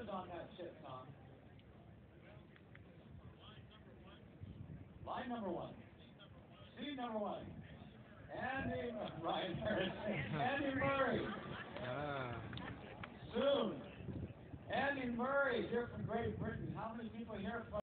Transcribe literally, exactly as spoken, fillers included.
on that chip, Tom? Line number one. Seed number one. Andy, Ryan Harris. Andy Murray. Ah. Soon. Andy Murray here from Great Britain. How many people here from